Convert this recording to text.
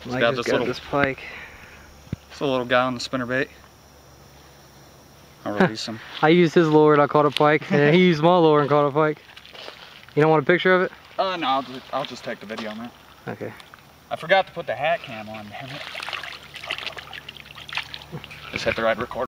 Mike got this pike. It's a little guy on the spinnerbait. I'll release him. I used his lure and I caught a pike. And he used my lure and caught a pike. You don't want a picture of it? No, I'll just take the video on that. Okay. I forgot to put the hat cam on, damn it. Just hit the right record.